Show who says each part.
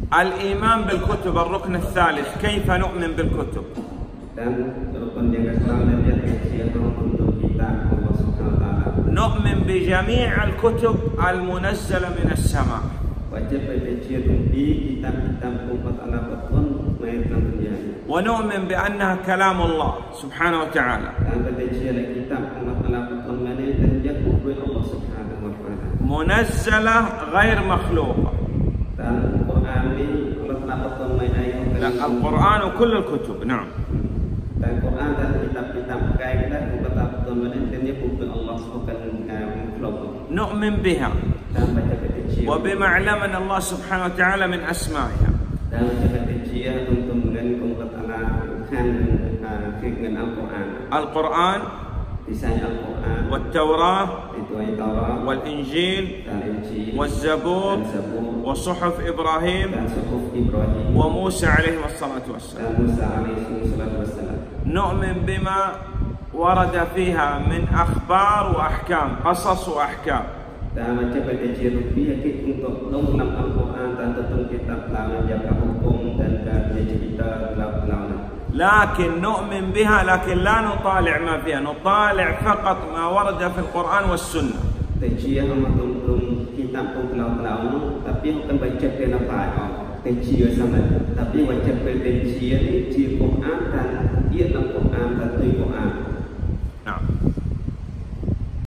Speaker 1: الإيمان بالكتب الركن الثالث، كيف نؤمن بالكتب؟ نؤمن بجميع الكتب المنزلة من السماء، ونؤمن بأنها كلام الله سبحانه وتعالى منزلة غير مخلوقة. لا، القرآن وكل الكتب. نعم. نؤمن بها وبما علمنا الله سبحانه وتعالى من أسمائها. القرآن والتوراة والإنجيل والزبور وصحف إبراهيم وموسى عليه الصلاة والسلام. نؤمن بما ورد فيها من أخبار وأحكام، قصص وأحكام. لكن نؤمن بها، لكن لا نطالع ما فيها، نطالع فقط ما ورد في القرآن والسنة. نعم.